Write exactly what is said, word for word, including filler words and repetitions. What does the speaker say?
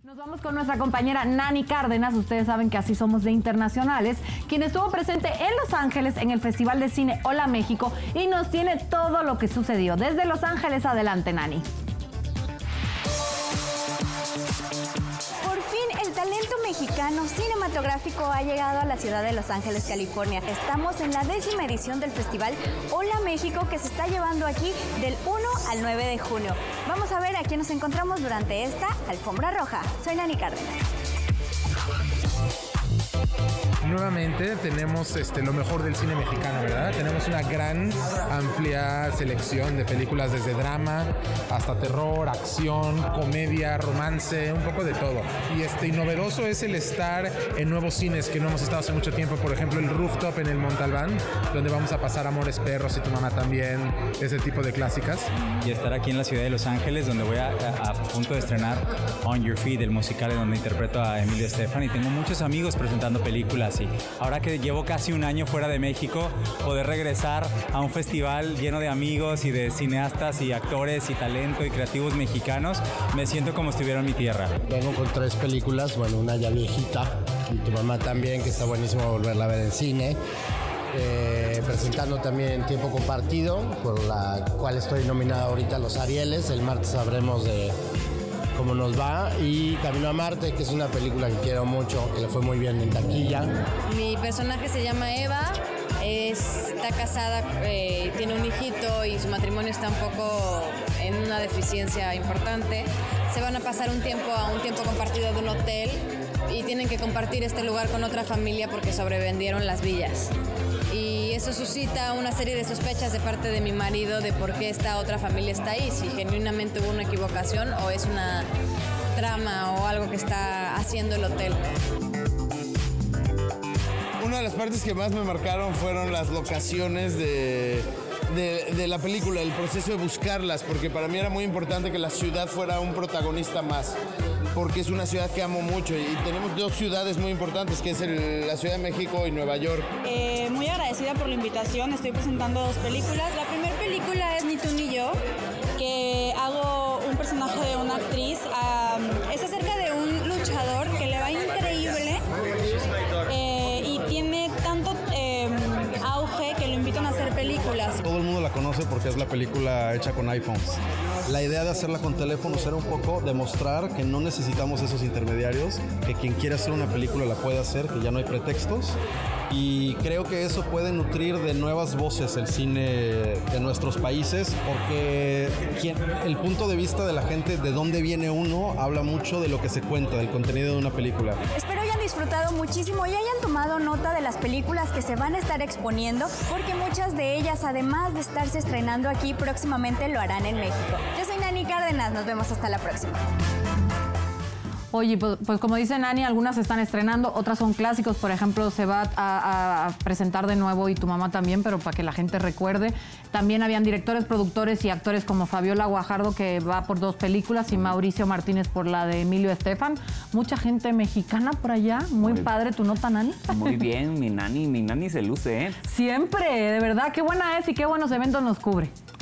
Nos vamos con nuestra compañera Nani Cárdenas. Ustedes saben que así somos de internacionales, quien estuvo presente en Los Ángeles en el Festival de Cine Hola México y nos tiene todo lo que sucedió. Desde Los Ángeles, adelante, Nani. Por fin, el talento mexicano cinematográfico ha llegado a la ciudad de Los Ángeles, California. Estamos en la décima edición del Festival Hola México, que se está llevando aquí del uno al nueve de junio. Vamos a ver a quién nos encontramos durante esta alfombra roja. Soy Nani Cárdenas. Nuevamente tenemos este, lo mejor del cine mexicano, ¿verdad? Tenemos una gran, amplia selección de películas desde drama hasta terror, acción, comedia, romance, un poco de todo. Y, este, y novedoso es el estar en nuevos cines que no hemos estado hace mucho tiempo. Por ejemplo, el Rooftop en el Montalbán, donde vamos a pasar Amores Perros y Tu Mamá También, ese tipo de clásicas. Y estar aquí en la ciudad de Los Ángeles, donde voy a, a, a punto de estrenar On Your Feet, el musical en donde interpreto a Emilio Estefan. Y tengo muchos amigos presentando películas. Y ahora que llevo casi un año fuera de México, poder regresar a un festival lleno de amigos y de cineastas y actores y talento y creativos mexicanos, me siento como si estuviera en mi tierra. Vengo con tres películas, bueno, una ya viejita, y Tu Mamá También, que está buenísimo volverla a ver en cine. Eh, presentando también Tiempo Compartido, por la cual estoy nominado ahorita a los Arieles. El martes sabremos de cómo nos va. Y Camino a Marte, que es una película que quiero mucho, que le fue muy bien en taquilla. Mi personaje se llama Eva, es, está casada, eh, tiene un hijito y su matrimonio está un poco en una deficiencia importante. Se van a pasar un tiempo a un tiempo compartido de un hotel y tienen que compartir este lugar con otra familia porque sobrevendieron las villas. Y eso suscita una serie de sospechas de parte de mi marido de por qué esta otra familia está ahí, si genuinamente hubo una equivocación o es una trama o algo que está haciendo el hotel. Una de las partes que más me marcaron fueron las locaciones de, de, de la película, el proceso de buscarlas, porque para mí era muy importante que la ciudad fuera un protagonista más, porque es una ciudad que amo mucho y tenemos dos ciudades muy importantes, que es el, la Ciudad de México y Nueva York. Eh, muy agradecida por la invitación, estoy presentando dos películas. La primera película es Ni tú ni yo, que hago un personaje de una actriz. Um, es acerca de un luchador que le va increíble eh, y tiene tanto eh, auge que lo invitan a hacer películas. Todo el mundo la conoce porque es la película hecha con iPhones. La idea de hacerla con teléfonos era un poco demostrar que no necesitamos esos intermediarios, que quien quiere hacer una película la puede hacer, que ya no hay pretextos. Y creo que eso puede nutrir de nuevas voces el cine de nuestros países, porque quien, el punto de vista de la gente, de dónde viene uno, habla mucho de lo que se cuenta, del contenido de una película. Espero hayan disfrutado muchísimo y hayan tomado nota de las películas que se van a estar exponiendo, porque muchas de ellas, además de estarse estrenando aquí, próximamente lo harán en México. Yo soy Nani Cárdenas, nos vemos hasta la próxima. Oye, pues, pues como dice Nani, algunas se están estrenando, otras son clásicos. Por ejemplo, se va a, a presentar de nuevo Y Tu Mamá También, pero para que la gente recuerde. También habían directores, productores y actores como Fabiola Guajardo, que va por dos películas, y Mauricio Martínez por la de Emilio Estefan. Mucha gente mexicana por allá. Muy, muy padre tu nota, Nani. Muy bien, mi Nani, mi Nani se luce, ¿eh? Siempre, de verdad, qué buena es y qué buenos eventos nos cubre.